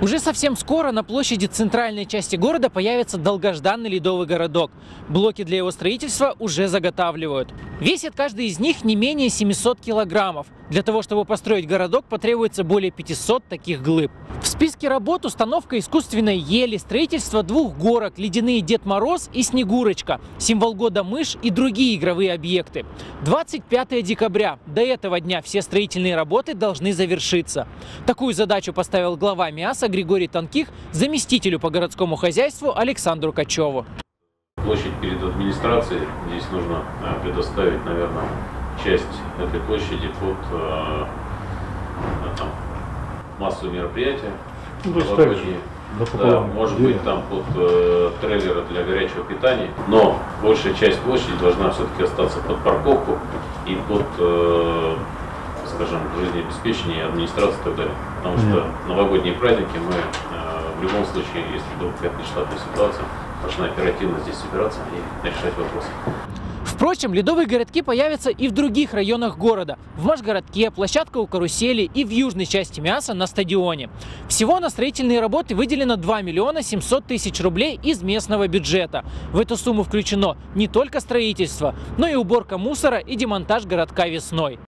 Уже совсем скоро на площади центральной части города появится долгожданный ледовый городок. Блоки для его строительства уже заготавливают. Весит каждый из них не менее 700 килограммов. Для того, чтобы построить городок, потребуется более 500 таких глыб. В списке работ установка искусственной ели, строительство 2 горок, ледяные Дед Мороз и Снегурочка, символ года мышь и другие игровые объекты. 25 декабря. До этого дня все строительные работы должны завершиться. Такую задачу поставил глава МИАСа Григорий Тонких заместителю по городскому хозяйству Александру Качеву. Площадь перед администрацией. Здесь нужно предоставить, наверное, часть этой площади под массовые мероприятия. Да, может быть, там под трейлеры для горячего питания. Но большая часть площади должна все-таки остаться под парковку и под, скажем, жизнеобеспечение и администрацию и так далее. Потому что новогодние праздники мы в любом случае, если вдруг какая-то нештатная ситуация, должны оперативно здесь собираться и решать вопросы. Впрочем, ледовые городки появятся и в других районах города. В Машгородке, площадка у карусели и в южной части МИАСа на стадионе. Всего на строительные работы выделено 2 миллиона 700 тысяч рублей из местного бюджета. В эту сумму включено не только строительство, но и уборка мусора и демонтаж городка весной.